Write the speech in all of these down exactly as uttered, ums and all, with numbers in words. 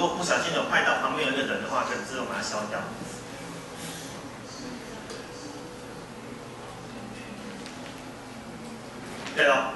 如果不小心有拍到旁边有一个人的话，可以自动把它消掉。对了。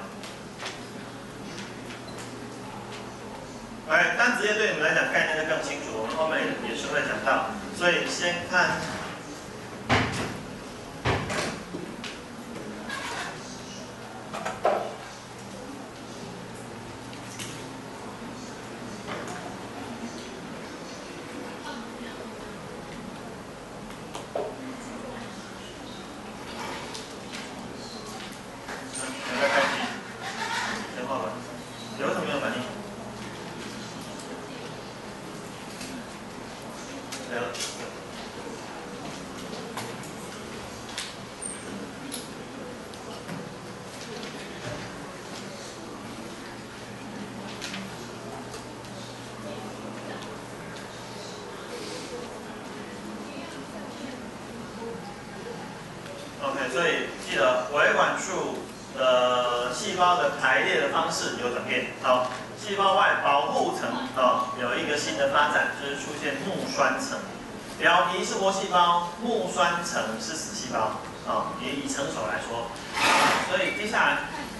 哎，单职业对你们来讲概念就更清楚，我们后面也是会讲到，所以先看。OK， 所以记得维管束的细胞的排列的方式有转变。好，细胞外保护层哦有一个新的发展，就是出现木栓层。表皮是活细胞，木栓层是死细胞。哦，以以成熟来说，所以接下来。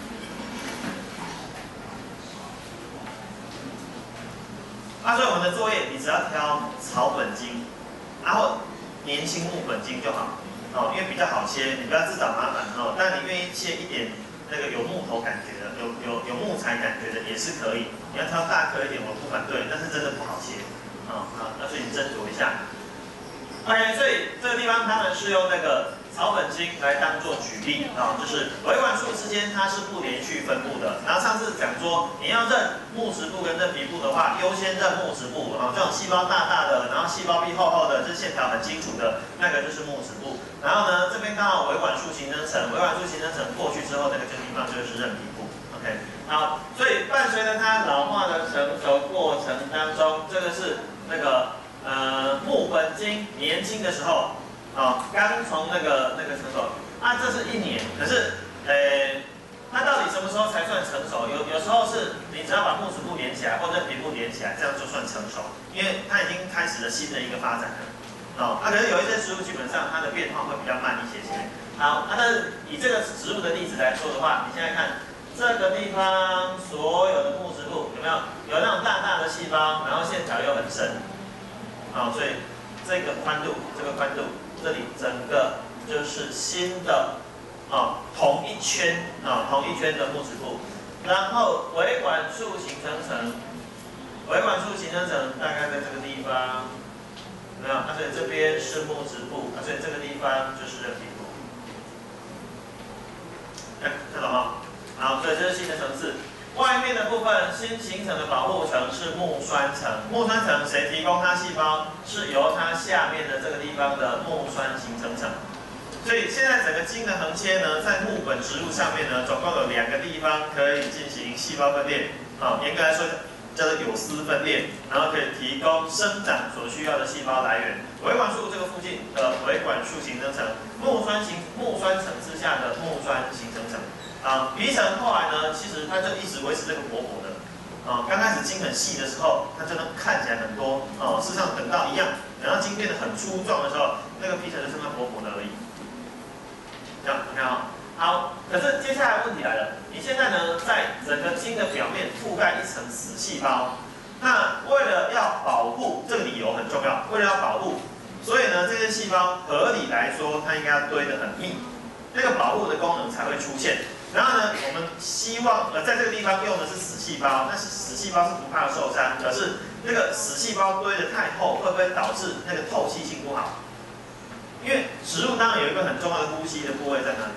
啊，所以我们的作业，你只要挑草本茎，然后年轻木本茎就好。哦，因为比较好切，你不要自找麻烦哦。但你愿意切一点那个有木头感觉的，有有有木材感觉的也是可以。你要挑大颗一点，我不反对，但是真的不好切。哦，好，那所以你斟酌一下。OK， 所以这个地方他们是用那个草本茎来当做举例啊、哦，就是维管束之间它是不连续分布的。然后上次讲说你要认木质部跟认皮部的话，优先认木质部啊、哦，这种细胞大大的，然后细胞壁厚厚的，这线条很清楚的那个就是木质部。然后呢，这边刚好维管束形成层，维管束形成层过去之后，那个这个地方就是认皮部。OK， 好，所以伴随着它老化的成熟过程当中，这个是那个。呃，木本茎年轻的时候，啊、哦，刚从那个那个成熟，啊，这是一年，可是，呃，它到底什么时候才算成熟？有有时候是你只要把木质部连起来，或者皮部连起来，这样就算成熟，因为它已经开始了新的一个发展了，哦，啊，可是有一些植物基本上它的变化会比较慢一些些。好，啊，但是以这个植物的例子来说的话，你现在看这个地方所有的木质部有没有有那种大大的细胞，然后线条又很深。好、哦，所以这个宽度，这个宽度，这里整个就是新的啊、哦，同一圈啊、哦，同一圈的木质部，然后维管束形成层，维管束形成层大概在这个地方，有没有？啊，所以这边是木质部，啊，所以这个地方就是认皮部。哎，看懂吗？好，所以这是新的层次。外面的部分新形成的保护层是木栓层，木栓层谁提供它细胞？是由它下面的这个地方的木栓形成层。所以现在整个茎的横切呢，在木本植物上面呢，总共有两个地方可以进行细胞分裂。好、哦，严格来说叫做有丝分裂，然后可以提供生长所需要的细胞来源。维管束这个附近的维管束形成层，木栓形木栓层之下的木栓形成层。啊，皮层后来呢，其实它就一直维持这个薄薄的。啊，刚开始茎很细的时候，它真的看起来很多。哦、啊，事实上等到一样，等到茎变得很粗壮的时候，那个皮层就剩下薄薄的而已。这样 ，OK 啊。好，可是接下来问题来了，你现在呢，在整个茎的表面覆盖一层死细胞，那为了要保护，这个理由很重要，为了要保护，所以呢，这些细胞合理来说，它应该要堆得很密，那个保护的功能才会出现。然后呢，我们希望呃在这个地方用的是死细胞，但是死细胞是不怕受伤，可是那个死细胞堆得太厚，会不会导致那个透气性不好？因为植物当然有一个很重要的呼吸的部位在哪里？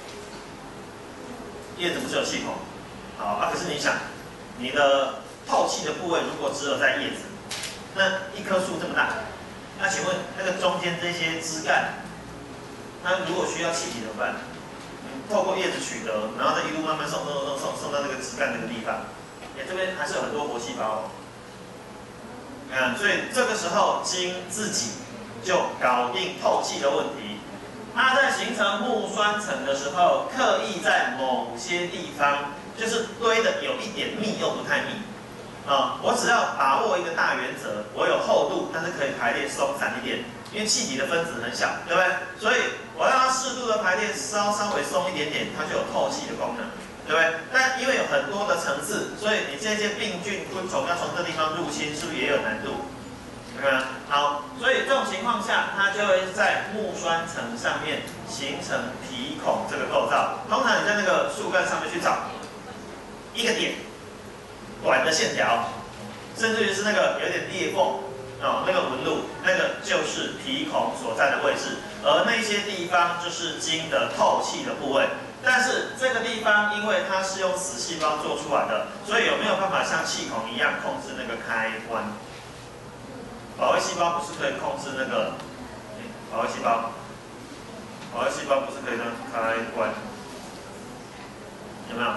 叶子不是有气孔？好啊，可是你想，你的透气的部位如果只有在叶子，那一棵树这么大，那请问那个中间这些枝干，它如果需要气体怎么办？透过叶子取得，然后再一路慢慢送送送送送到那个枝干那个地方，哎，这边还是有很多活细胞哦。嗯，所以这个时候茎自己就搞定透气的问题。它在形成木栓层的时候，刻意在某些地方就是堆的有一点密又不太密， 啊，我只要把握一个大原则，我有厚度，但是可以排列松散一点，因为气体的分子很小，对不对？所以我让它适度的排列稍稍微松一点点，它就有透气的功能，对不对？但因为有很多的层次，所以你这些病菌昆虫要从这地方入侵，是不是也有难度？对吧？好，所以这种情况下，它就会在木栓层上面形成皮孔这个构造。通常你在那个树干上面去找一个点，短的线条，甚至于是那个有点裂缝哦，那个纹路，那个就是皮孔所在的位置。而那些地方就是茎的透气的部位。但是这个地方，因为它是用死细胞做出来的，所以有没有办法像气孔一样控制那个开关？保卫细胞不是可以控制那个？保卫细胞，保卫细胞不是可以让开关？有没有？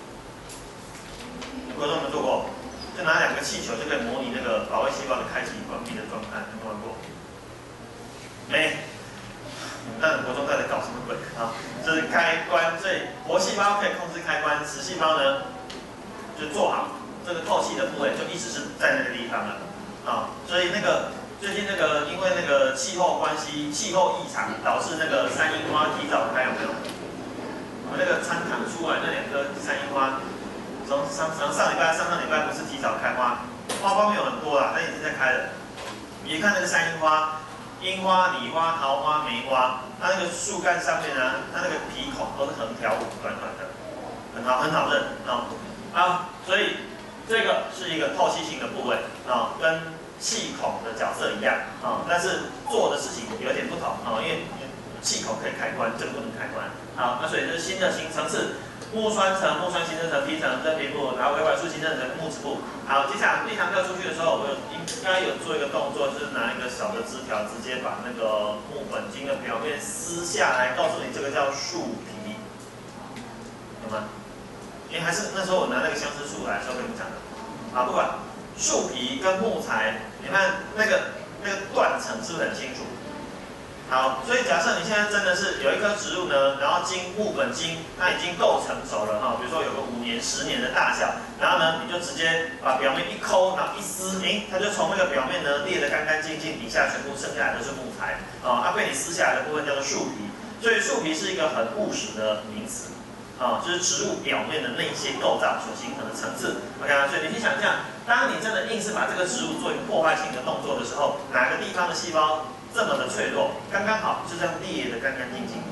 观众们做过？就拿两个气球就可以模拟那个保卫细胞的开启关闭的状态，有没有玩过？没。那国中在搞什么鬼啊？这是开关，所以活细胞可以控制开关，死细胞呢就做好这个透气的部位，就一直是在那个地方了啊。所以那个最近那个因为那个气候关系，气候异常导致那个山樱花提早开，有没有？我们那个参堂出来那两颗山樱花，从上上上礼拜、上上礼拜不是提早开花，花苞没有很多啦，但已经在开了。你看那个山樱花。樱花、李花、桃花、梅花，它那个树干上面呢，它那个皮孔都是横条纹、短短的，很好，很好认啊、哦。啊，所以这个是一个透气性的部位啊、哦，跟气孔的角色一样啊、哦，但是做的事情有点不同啊、哦，因为气孔可以开关，这个不能开关。好，那所以这是新的新层次。木栓层、木栓形成层、皮层、真皮部，然后维管束形成层、木质部。好，接下来第一堂课出去的时候，我有应该有做一个动作，就是拿一个小的枝条，直接把那个木本茎的表面撕下来，告诉你这个叫树皮，有吗？因为还是那时候我拿那个相思树来的时候跟你们讲的。啊，不管树皮跟木材，你看那个那个断层是不是很清楚？好，所以假设你现在真的是有一棵植物呢，然后茎木本茎它已经够成熟了哈，比如说有个五年、十年的大小，然后呢你就直接把表面一抠，然后一撕，诶，它就从那个表面呢裂得干干净净，底下全部剩下来都是木材啊，它被你撕下来的部分叫做树皮，所以树皮是一个很务实的名词啊，就是植物表面的那些构造所形成的层次。OK 啊，所以你去想象，当你真的硬是把这个植物做一个破坏性的动作的时候，哪个地方的细胞这么的脆弱，刚刚好就这样裂得干干净净。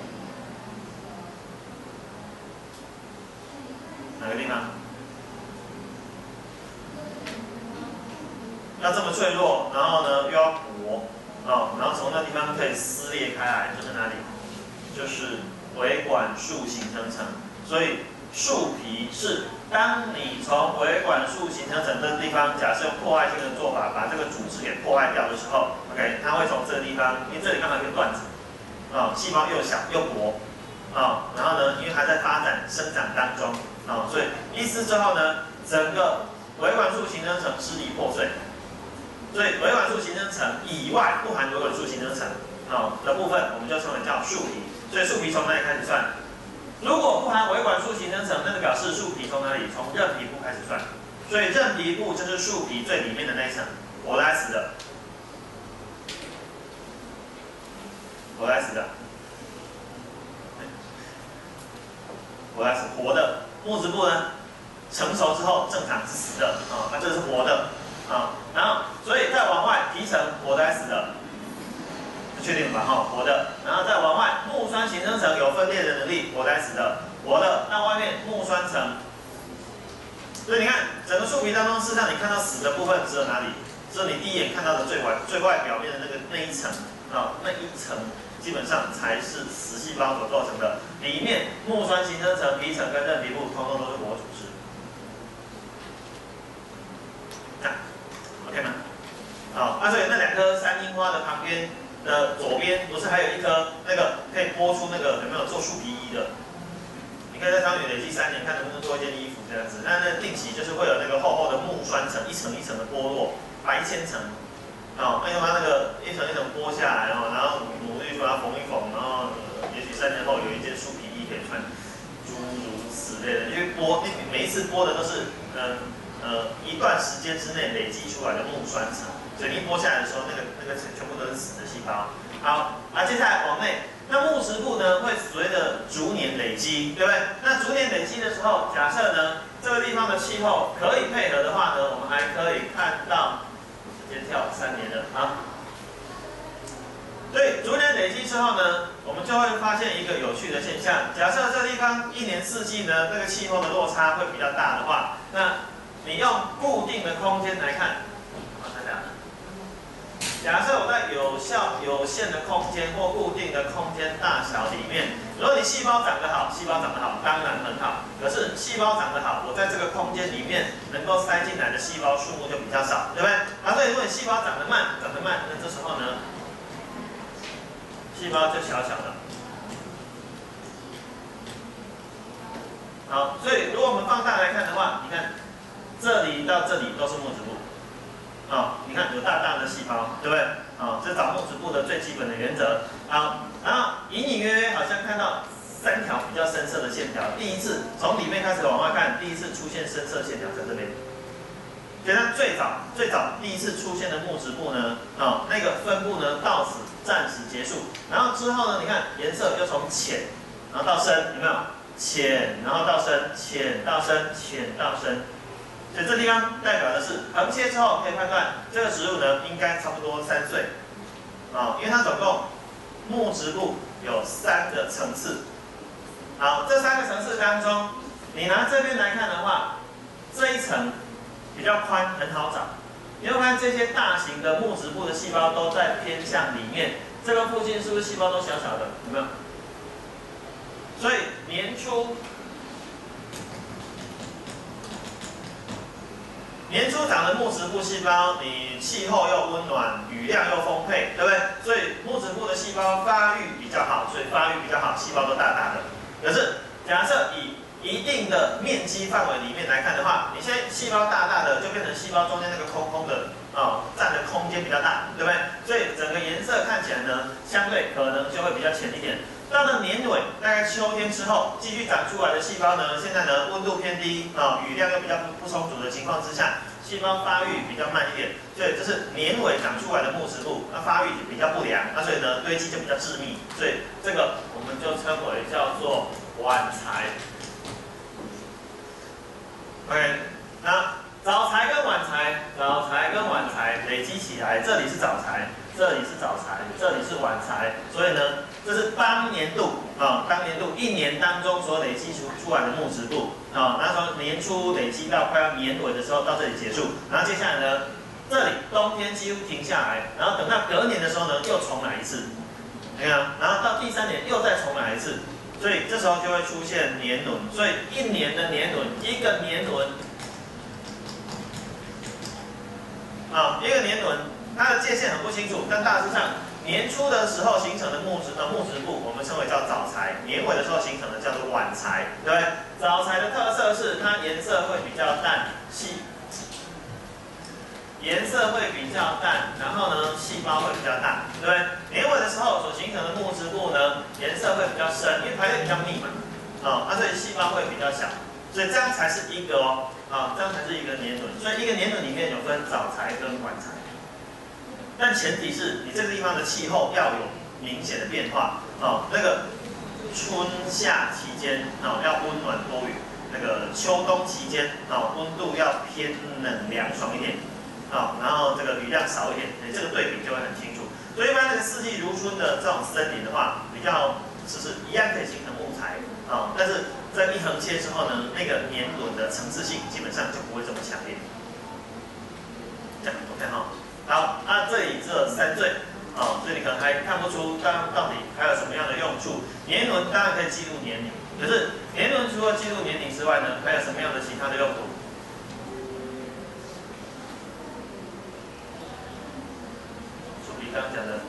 哪个地方？要这么脆弱，然后呢又要薄，哦，然后从那地方可以撕裂开来，就是哪里？就是维管束形成层。所以树皮是当你从维管束形成层这个地方，假设用破坏性的做法把这个组织给破坏掉的时候 ，OK， 它会从这个地方，因为这里刚好有个断层，啊、哦，细胞又小又薄，啊、哦，然后呢，因为还在发展生长当中，啊、哦，所以一撕之后呢，整个维管束形成层支离破碎，所以维管束形成层以外不含维管束形成层啊、哦、的部分，我们就称为叫树皮。所以树皮从哪里开始算？如果不含维管束形成层，那就表示树皮从哪里？从韧皮部开始算。所以韧皮部就是树皮最里面的那一层，活来死的，活来死的，活来死活的。木质部呢，成熟之后正常是死的啊，那、哦、这是活的啊。然后，所以再往外皮层活来死的。确定吧？哈，活的，然后再往外，木栓形成层有分裂的能力，活来死的，活的。那外面木栓层，所以你看整个树皮当中，事实上你看到死的部分只有哪里？只有你第一眼看到的最外最外表面的那个那一层啊，那一层基本上才是死细胞所构成的。里面木栓形成层、皮层跟韧皮部，通通都是活组织。看 ，OK 吗？好，那所以那两颗山樱花的旁边。的左边不是还有一颗那个可以剥出那个有没有做树皮衣的？你可以在上面累积三年，看能不能做一件衣服这样子。那那定期就是会有那个厚厚的木栓层，一层一层的剥落，白千层，哦，那用它那个一层一层剥下来哦，然后努力把它缝一缝，然后、呃、也许三年后有一件树皮衣可以穿，诸如此类的。因为剥每一次剥的都是嗯呃一段时间之内累积出来的木栓层。水泥剥下来的时候，那个那个全部都是死的细胞。好，啊，接下来往内，那木质部呢会随着逐年累积，对不对？那逐年累积的时候，假设呢这个地方的气候可以配合的话呢，我们还可以看到，时间跳三年了啊。对，逐年累积之后呢，我们就会发现一个有趣的现象。假设这地方一年四季呢，这个气候的落差会比较大的话，那你用固定的空间来看，好，再讲。假设我在有效有限的空间或固定的空间大小里面，如果你细胞长得好，细胞长得好，当然很好。可是细胞长得好，我在这个空间里面能够塞进来的细胞数目就比较少，对不对？啊，所以如果你细胞长得慢，长得慢，那这时候呢？细胞就小小的，好，所以如果我们放大来看的话，你看这里到这里都是木质部，啊、哦，你看有大大的细胞，对不对？啊、哦，这找木质部的最基本的原则。好，然后隐隐约约好像看到三条比较深色的线条，第一次从里面开始往外看，第一次出现深色线条在这边。所以它最早最早第一次出现的木质部呢，啊、哦，那个分布呢到此暂时结束，然后之后呢，你看颜色就从浅，然后到深，有没有？浅，然后到深，浅到深，浅到深。所以这地方代表的是横切之后可以判断这个植物呢应该差不多三岁，啊、哦，因为它总共木质部有三个层次。好，这三个层次当中，你拿这边来看的话，这一层比较宽，很好找。你会看这些大型的木质部的细胞都在偏向里面，这个附近是不是细胞都小小的？有没有？所以年初年初长的木质部细胞，你气候又温暖，雨量又丰沛，对不对？所以木质部的细胞发育比较好，所以发育比较好，细胞都大大的。可是假设以一定的面积范围里面来看的话，你现在细胞大大的，就变成细胞中间那个空空的啊、哦，占的空间比较大，对不对？所以整个颜色看起来呢，相对可能就会比较浅一点。到了年尾，大概秋天之后，继续长出来的细胞呢，现在呢温度偏低啊、哦，雨量又比较不充足的情况之下，细胞发育比较慢一点，所以这是年尾长出来的木质部，那发育比较不良，那所以呢堆积就比较致密，所以这个我们就称为叫做晚材。OK， 那早材跟晚材，早材跟晚材累积起来，这里是早材，这里是早材，这里是晚材，所以呢，这是当年度啊、哦，当年度一年当中所累积出出来的木质部啊，那、哦、从年初累积到快要年尾的时候到这里结束，然后接下来呢，这里冬天几乎停下来，然后等到隔年的时候呢，又重来一次，你看，然后到第三年又再重来一次。所以这时候就会出现年轮，所以一年的年轮，一个年轮，啊，一个年轮，它的界限很不清楚，但大致上，年初的时候形成的木质呃木质部，我们称为叫早材；年尾的时候形成的叫做晚材，对不对？早材的特色是它颜色会比较淡细。颜色会比较淡，然后呢，细胞会比较大，对不对？年尾的时候所形成的木质部呢，颜色会比较深，因为排列比较密嘛，啊、哦，那所以细胞会比较小，所以这样才是一个哦，啊、哦，这样才是一个年轮。所以一个年轮里面有分早材跟晚材，但前提是你这个地方的气候要有明显的变化，哦，那个春夏期间哦要温暖多雨，那个秋冬期间哦温度要偏冷凉爽一点。啊、哦，然后这个雨量少一点，你这个对比就会很清楚。所以一般这个四季如春的这种森林的话，比较就是一样可以形成木材啊、哦，但是在一横切之后呢，那个年轮的层次性基本上就不会这么强烈。这样 OK 哈、哦，好，那、啊、这里只有三岁啊，所以你可能还看不出它到底还有什么样的用处。年轮当然可以记录年龄，可是年轮除了记录年龄之外呢，还有什么样的其他的用途？刚刚讲的，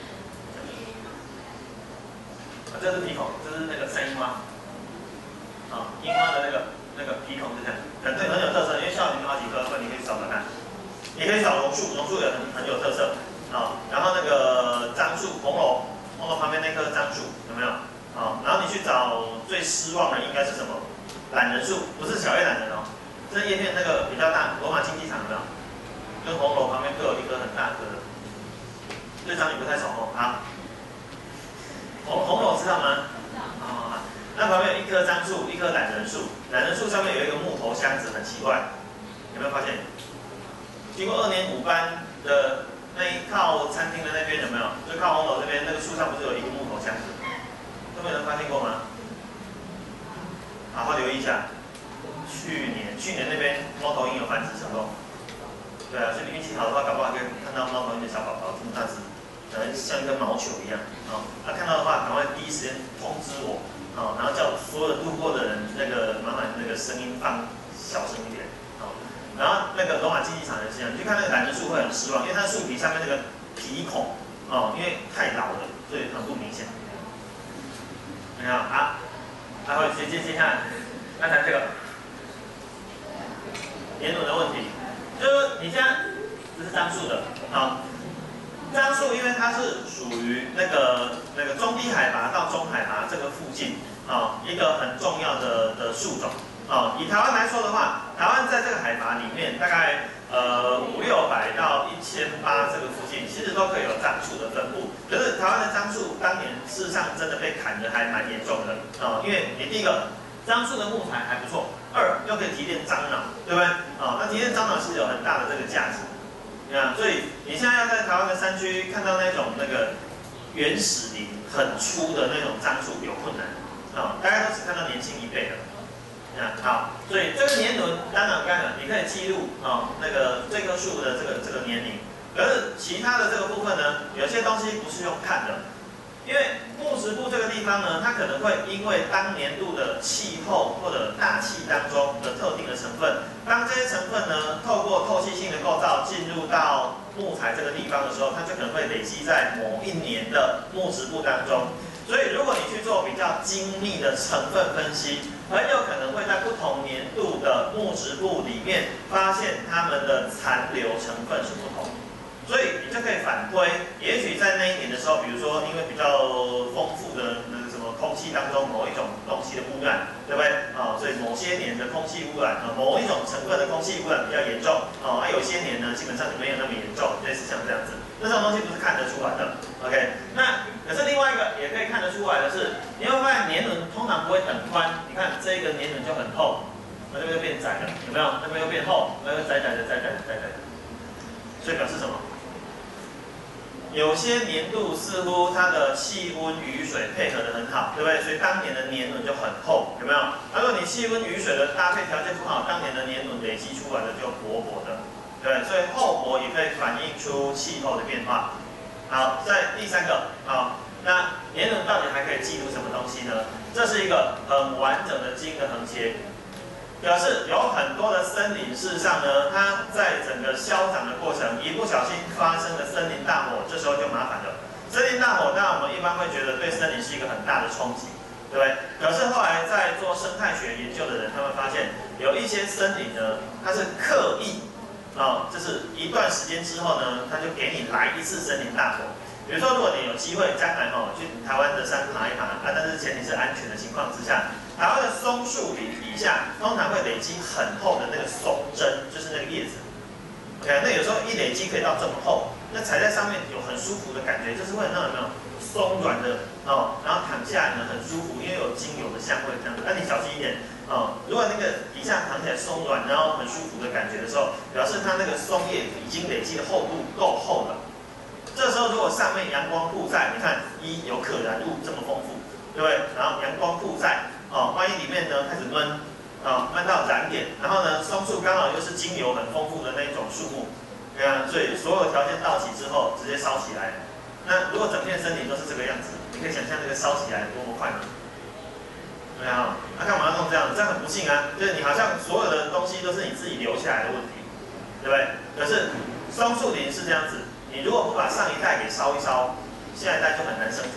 啊，这是鼻孔，这是那个山樱花，啊，樱花的那个那个鼻孔是这样，很对，很有特色。因为校园有好几棵，所以你可以找找看。你可以找榕树，榕树也很很有特色，啊，然后那个樟树，红楼，红楼旁边那棵樟树有没有？啊，然后你去找最失望的应该是什么？懒人树，不是小叶懒人哦， 这叶片那个比较大，罗马竞技场有没有？跟红楼旁边各有一棵很大棵的，这张你不太熟哦。好，红红楼知道吗？哦，那旁边有一棵樟树，一棵懒人树，懒人树上面有一个木头箱子，很奇怪，有没有发现？经过二年五班的那一靠餐厅的那边有没有？就靠红楼这边那个树上不是有一个木头箱子？都没有人发现过吗？好好留意一下。去年去年那边猫头鹰有繁殖成功。对啊，所以你运气好的话，搞不好还可以看到猫头鹰的小宝宝这么大只，可能像一根毛球一样。哦，那、啊、看到的话，赶快第一时间通知我，哦，然后叫所有的路过的人，那个麻烦那个声音放小声一点，哦。然后那个罗马竞技场也是这样，你去看那个懒人树会很失望，因为它的树皮上面那个皮孔，哦，因为太老了，所以很不明显。你看啊，然后接接接下来，刚才这个年轮的问题。就是你现在这是樟树的，好，樟树因为它是属于那个那个中低海拔到中海拔这个附近，啊，一个很重要的的树种，啊，以台湾来说的话，台湾在这个海拔里面大概呃五六百到一千八这个附近，其实都可以有樟树的分布。可是台湾的樟树当年事实上真的被砍得还蛮严重的，啊，因为你第一个樟树的木材还不错。二又可以提炼樟脑，对不对？哦，那提炼樟脑是有很大的这个价值，对啊。所以你现在要在台湾的山区看到那种那个原始林很粗的那种樟树有困难，啊、哦，大家都只看到年轻一辈的，啊，好，所以这个年轮当然我刚才讲，你可以记录哦那个这棵树的这个这个年龄，可是其他的这个部分呢，有些东西不是用看的。因为木质部这个地方呢，它可能会因为当年度的气候或者大气当中的特定的成分，当这些成分呢透过透气性的构造进入到木材这个地方的时候，它就可能会累积在某一年的木质部当中。所以如果你去做比较精密的成分分析，很有可能会在不同年度的木质部里面发现它们的残留成分是不同。所以你就可以反推，也许在那一年的时候，比如说因为比较丰富的那个什么空气当中某一种东西的污染，对不对？啊、哦，所以某些年的空气污染啊，某一种成分的空气污染比较严重，哦，啊有些年呢基本上就没有那么严重，类似像这样子。那这种东西不是看得出来的 ，OK？ 那可是另外一个也可以看得出来的是，你会发现年轮通常不会等宽，你看这个年轮就很厚，那这边又变窄了，有没有？那边又变厚，那又窄窄的、窄窄的、窄窄的，所以表示什么？有些年度似乎它的气温、雨水配合得很好，对不对？所以当年的年轮就很厚，有没有？如果你气温、雨水的搭配条件不好，当年的年轮累积出来的就薄薄的，对。所以厚薄也可以反映出气候的变化。好，在第三个，好，那年轮到底还可以记录什么东西呢？这是一个很完整的基因的横切。表示有很多的森林，事实上呢，它在整个消长的过程，一不小心发生了森林大火，这时候就麻烦了。森林大火，当然我们一般会觉得对森林是一个很大的冲击，对不对？可是后来在做生态学研究的人，他们发现有一些森林呢，它是刻意，啊、哦，就是一段时间之后呢，它就给你来一次森林大火。比如说，如果你有机会将来哦去台湾的山爬一爬，啊，但是前提是安全的情况之下，台湾的松树林底下通常会累积很厚的那个松针，就是那个叶子。OK， 那有时候一累积可以到这么厚，那踩在上面有很舒服的感觉，就是会有那种有没有松软的哦，然后躺下来呢很舒服，因为有精油的香味这样子。那你小心一点哦，如果那个底下躺起来松软，然后很舒服的感觉的时候，表示它那个松叶已经累积的厚度够厚了。这时候如果上面阳光曝晒，你看一有可燃物这么丰富，对不对？然后阳光曝晒，哦，万一里面呢开始闷，啊、哦，闷到燃点，然后呢松树刚好又是精油很丰富的那一种树木，对啊，所以所有条件到齐之后直接烧起来。那如果整片森林都是这个样子，你可以想象这个烧起来多么快吗？对啊，那、啊、干嘛要弄这样？这样很不幸啊，就是你好像所有的东西都是你自己留下来的问题，对不对？可是松树林是这样子。你如果不把上一代给烧一烧，下一代就很难生存，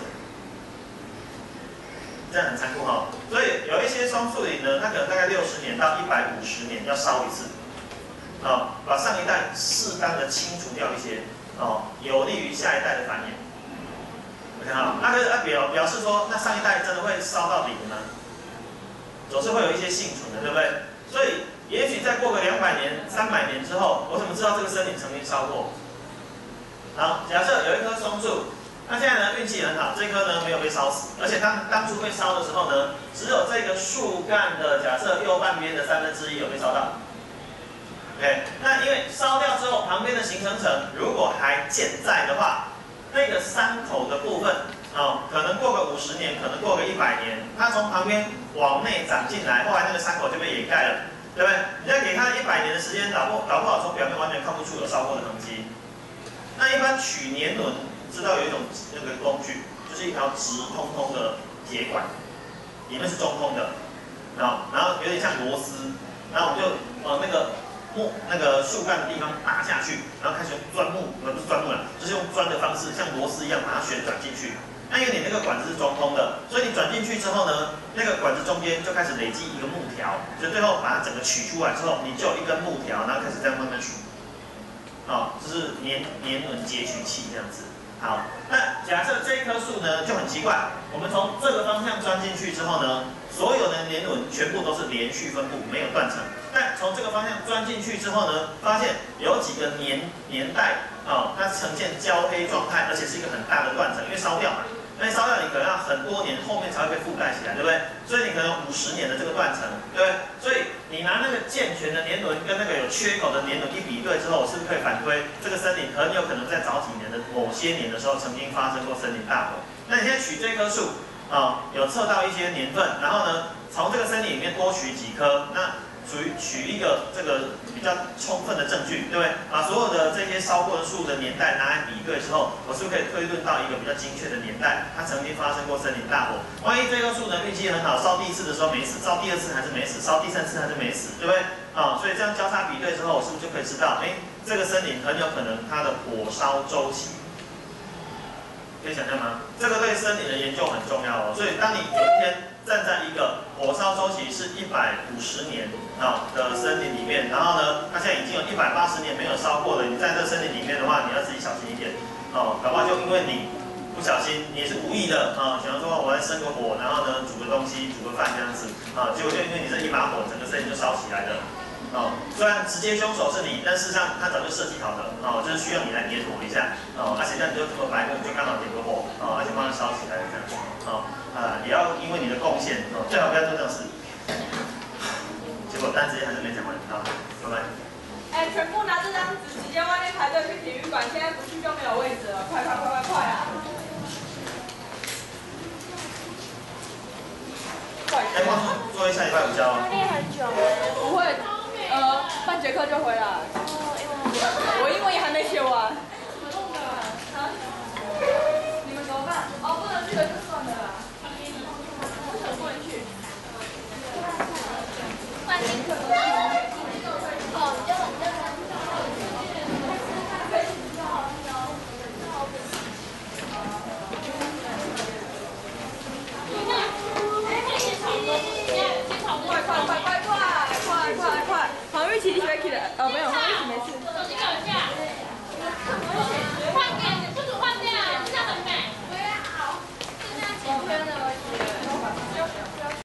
这样很残酷哈、哦。所以有一些松树林呢，它可能大概六十年到一百五十年要烧一次，哦，把上一代适当的清除掉一些，哦，有利于下一代的繁衍。OK 哈，那个表表示说，那上一代真的会烧到零吗？总是会有一些幸存的，对不对？所以也许再过个两百年、三百年之后，我怎么知道这个森林曾经烧过？好，假设有一棵松树，那现在呢运气很好，这棵呢没有被烧死，而且它当初被烧的时候呢，只有这个树干的假设右半边的三分之一有被烧到。OK， 那因为烧掉之后，旁边的形成层如果还健在的话，那个山口的部分。哦，可能过个五十年，可能过个一百年，它从旁边往内长进来，后来那个山口就被掩盖了，对不对？你要给它一百年的时间，搞不搞不好从表面完全看不出有烧过的痕迹。那一般取年轮，知道有一种那个工具，就是一条直通通的铁管，里面是中空的，然后然后有点像螺丝，然后我们就往那个木那个树干的地方打下去，然后开始用钻木，不是钻木了，就是用钻的方式，像螺丝一样把它旋转进去。那因为你那个管子是中空的，所以你转进去之后呢，那个管子中间就开始累积一个木条，所以最后把它整个取出来之后，你就有一根木条，然后开始这样慢慢取。哦，这是年年轮截取器这样子。好，那假设这一棵树呢就很奇怪，我们从这个方向钻进去之后呢，所有的年轮全部都是连续分布，没有断层。但从这个方向钻进去之后呢，发现有几个年年代哦，它呈现焦黑状态，而且是一个很大的断层，因为烧掉嘛。那烧掉你可能要很多年后面才会被覆盖起来，对不对？所以你可能五十年的这个断层，对不对？所以你拿那个健全的年轮跟那个有缺口的年轮一比对之后，是不是可以反推这个森林很有可能在早几年的某些年的时候曾经发生过森林大火？那你现在取这棵树啊、有测到一些年份，然后呢，从这个森林里面多取几棵，那属于取一个这个比较充分的证据，对不对？把所有的这些烧过的树的年代拿来比对之后，我是不是可以推论到一个比较精确的年代，它曾经发生过森林大火？万一这棵树呢运气很好，烧第一次的时候没死，烧第二次还是没死，烧第三次还是没死，对不对？啊、所以这样交叉比对之后，我是不是就可以知道，哎，这个森林很有可能它的火烧周期？可以想象吗？这个对森林的研究很重要哦。所以当你有一天站在一个火烧周期是一百五十年啊的森林里面，然后呢，它现在已经有一百八十年没有烧过了，你在这森林里面的话，你要自己小心一点哦。搞不好就因为你不小心，你也是无意的啊，想说我来生个火，然后呢煮个东西，煮个饭这样子啊，结果就因为你这一把火，整个森林就烧起来了。哦，虽然直接凶手是你，但事实上他早就设计好了，哦，就是需要你来点火一下，哦，而且这样你就这么白目，就刚好点个火，哦，而且帮他烧起来了这样，哦，啊、呃，也要因为你的贡献，哦，最好不要做这种事。结果单直接还是没讲完，好，拜拜。 哎，全部拿这张纸，直接外面排队去体育馆，现在不去就没有位置了，快快快快快啊！ 哎，光作业下礼拜五交。 练很久哎。 不会，呃，半节课就回来。我英文也还没写完。怎么弄的？啊？你们怎么办？哦，不能去了就算了啦。为什么不能去？ 半节课。哦，比较晚就快快快快快快快快！黄玉琪，你学起来？哦，没有。